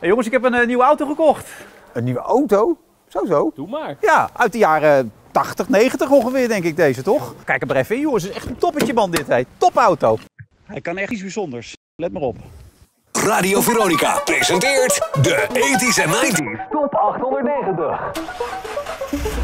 Hey jongens, ik heb een nieuwe auto gekocht. Een nieuwe auto? Zo? Doe maar. Ja, uit de jaren 80, 90 ongeveer denk ik deze, toch? Kijk er maar even in jongens, het is echt een toppetje man dit, hè. Topauto. Hij kan echt iets bijzonders, let maar op. Radio Veronica presenteert de 80s en 90s Top 890.